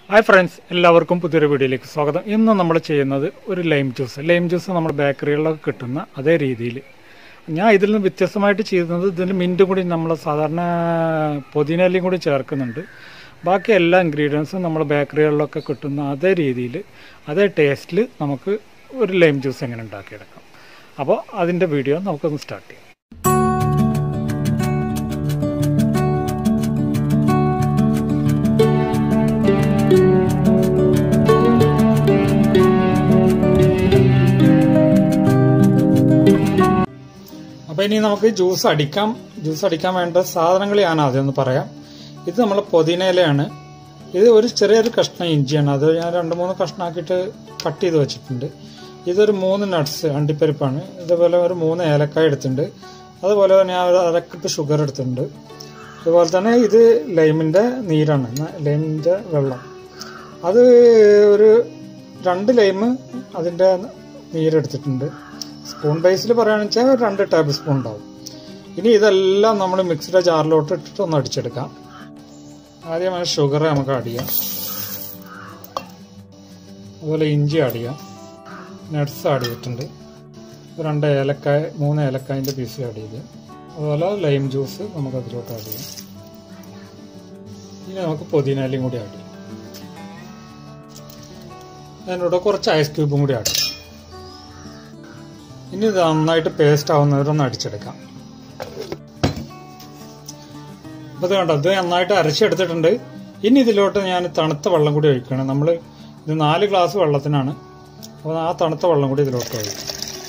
Hi friends, എല്ലാവർക്കും പുതിയൊരു വീഡിയോയിലേക്ക് സ്വാഗതം. ഇന്ന് നമ്മൾ ചെയ്യുന്നത് ഒരു ലൈം ജ്യൂസ് നമ്മൾ ബേക്കറികളിലൊക്കെ കിട്ടുന്ന അതേ രീതിയിൽ. ഞാൻ ഇതിൽ നിന്ന് വ്യത്യസ്തമായിട്ട് ചെയ്യുന്നത് ഇതിൽ മിൻറ്റും കൂടി നമ്മൾ സാധാരണ പുതിനയിലയും കൂടി ചേർക്കുന്നുണ്ട്. ബാക്കി എല്ലാ ഇൻഗ്രീഡിയൻസും നമ്മൾ ബേക്കറികളിലൊക്കെ കിട്ടുന്ന അതേ രീതിയിൽ അതേ ടേസ്റ്റിൽ നമുക്ക് ഒരു ലൈം ജ്യൂസ് എങ്ങനെ ഉണ്ടാക്കിയെടുക്കാം. അപ്പോൾ അതിൻ്റെ വീഡിയോ നമുക്കൊന്ന് സ്റ്റാർട്ട് ചെയ്യാം. അപ്പോൾ ഇനി നമുക്ക് ജ്യൂസ് അടിക്കാൻ വേണ്ട സാധനങ്ങൾ ഞാൻ ആദ്യം ഒന്ന് പറയാം. ഇത് നമ്മൾ പുതിനയിലയാണ്. ഇത് ഒരു ചെറിയൊരു കഷ്ണം ഇഞ്ചിയാണ്. അത് ഞാൻ 2-3 കഷ്ണമാക്കിയിട്ട് കട്ട് ചെയ്ത് വെച്ചിട്ടുണ്ട്. ഇതൊരു 3 നട്ട്സ് അണ്ടിപ്പരിപ്പാണ്. ഇതുപോലെ ഒരു 3 ഏലക്കായ എടുത്തിട്ടുണ്ട്. അതുപോലെ തന്നെ ഞാൻ ഒരു 1 കപ്പ് ഷുഗർ എടുത്തിട്ടുണ്ട്. അതുപോലെ തന്നെ ഇത് ലൈമിൻ്റെ നീരാണ്, ലൈമിൻ്റെ വെള്ളം. അത് ഒരു 2 ലൈം അതിൻ്റെ നീരെടുത്തിട്ടുണ്ട്. സ്പൂൺ ബേസിൽ പറയുകയാണെന്ന് വെച്ചാൽ 2 ടേബിൾ സ്പൂൺ ഉണ്ടാവും. ഇനി ഇതെല്ലാം നമ്മൾ മിക്സിയുടെ ജാറിലോട്ട് ഇട്ടിട്ട് ഒന്ന് അടിച്ചെടുക്കാം. ആദ്യം ഷുഗർ നമുക്ക് ആഡ് ചെയ്യാം. അതുപോലെ ഇഞ്ചി ആഡ് ചെയ്യാം. നട്ട്സ് ആഡ് ചെയ്തിട്ടുണ്ട്. 2 ഏലക്കായ, 3 ഏലക്കായൻ്റെ പീസ് ആഡ് ചെയ്ത്. അതുപോലെ ലൈം ജ്യൂസ് നമുക്ക് അതിലോട്ട് ആഡ് ചെയ്യാം. ഇനി നമുക്ക് പുതിനയിലയും കൂടി ആഡ് ചെയ്യാം. അതിനോട് കുറച്ച് ഐസ് ക്യൂബും കൂടി ആഡ് ചെയ്യാം. ഇനി ഇത് നന്നായിട്ട് പേസ്റ്റ് ആവുന്നവരൊന്ന് അടിച്ചെടുക്കാം. അപ്പോൾ ഇത് കണ്ടോ, ഇത് നന്നായിട്ട് അരച്ചെടുത്തിട്ടുണ്ട്. ഇനി ഇതിലോട്ട് ഞാൻ തണുത്ത വെള്ളം കൂടി ഒഴിക്കുകയാണ്. നമ്മൾ ഇത് 4 ഗ്ലാസ് വെള്ളത്തിനാണ്. അപ്പോൾ ആ തണുത്ത വെള്ളം കൂടി ഇതിലോട്ട് ഒഴിക്കും.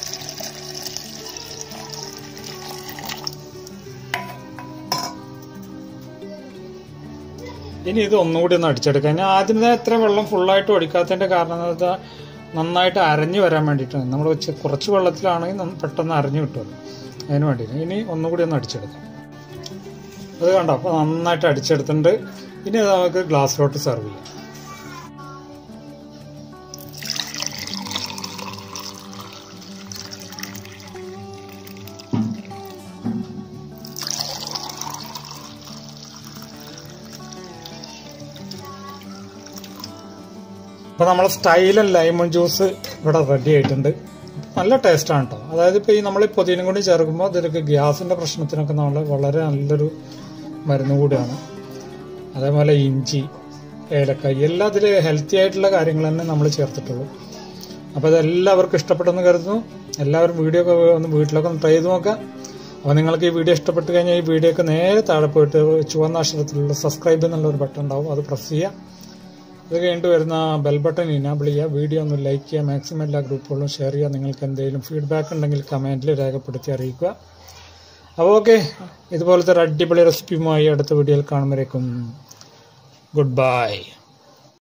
ഇനി ഇത് ഒന്നുകൂടി ഒന്ന് അടിച്ചെടുക്കാം. ഞാൻ ആദ്യം എത്ര വെള്ളം ഫുള്ളായിട്ട് ഒഴിക്കാത്തതിൻ്റെ കാരണം എന്താ വെച്ചാൽ നന്നായിട്ട് അരഞ്ഞു വരാൻ വേണ്ടിയിട്ടാണ്. നമ്മൾ കുറച്ച് വെള്ളത്തിലാണെങ്കിൽ പെട്ടെന്ന് അരഞ്ഞു കിട്ടുമല്ലോ, അതിന് വേണ്ടിയിട്ട്. ഇനി ഒന്നുകൂടി ഒന്ന് അടിച്ചെടുക്കാം. അത് കണ്ടോ, അപ്പോൾ നന്നായിട്ട് അടിച്ചെടുത്തിട്ടുണ്ട്. ഇനി അത് നമുക്ക് ഗ്ലാസ്സിലോട്ട് സെർവ് ചെയ്യാം. അപ്പോൾ നമ്മൾ സ്റ്റൈലൻ ലൈമൺ ജ്യൂസ് ഇവിടെ റെഡി ആയിട്ടുണ്ട്. നല്ല ടേസ്റ്റാണ് കേട്ടോ. അതായത് ഇപ്പോൾ നമ്മൾ പുതിനയും കൂടി ചേർക്കുമ്പോൾ അതിലൊക്കെ ഗ്യാസിൻ്റെ പ്രശ്നത്തിനൊക്കെ നമ്മൾ വളരെ നല്ലൊരു മരുന്ന് കൂടിയാണ്. അതേപോലെ ഇഞ്ചി, ഏലക്കായ് എല്ലാം അതിൽ ഹെൽത്തി ആയിട്ടുള്ള കാര്യങ്ങൾ തന്നെ നമ്മൾ ചേർത്തിട്ടുള്ളൂ. അപ്പോൾ അതെല്ലാവർക്കും ഇഷ്ടപ്പെട്ടെന്ന് കരുതുന്നു. എല്ലാവരും വീഡിയോ ഒക്കെ ഒന്ന് വീട്ടിലൊക്കെ ഒന്ന് ട്രൈ ചെയ്ത് നോക്കാം. അപ്പോൾ നിങ്ങൾക്ക് ഈ വീഡിയോ ഇഷ്ടപ്പെട്ട് കഴിഞ്ഞാൽ ഈ വീഡിയോ ഒക്കെ നേരെ താഴെ പോയിട്ട് ചുവന്ന അക്ഷരത്തിലുള്ള സബ്സ്ക്രൈബ് എന്നുള്ളൊരു ബട്ടൺ ഉണ്ടാവും, അത് പ്രസ് ചെയ്യുക. ഇത് കഴിഞ്ഞിട്ട് വരുന്ന ബെൽ ബട്ടൺ ഇനാബിൾ ചെയ്യുക. വീഡിയോ ഒന്ന് ലൈക്ക് ചെയ്യുക. മാക്സിമം എല്ലാ ഗ്രൂപ്പുകളിലും ഷെയർ ചെയ്യുക. നിങ്ങൾക്ക് എന്തെങ്കിലും ഫീഡ്ബാക്ക് ഉണ്ടെങ്കിൽ കമൻറ്റിൽ രേഖപ്പെടുത്തി അറിയിക്കുക. അപ്പോൾ ഓക്കെ, ഇതുപോലത്തെ ഒരു അടിപൊളി റെസിപ്പിയുമായി അടുത്ത വീഡിയോയിൽ കാണുമ്പോഴേക്കും ഗുഡ് ബൈ.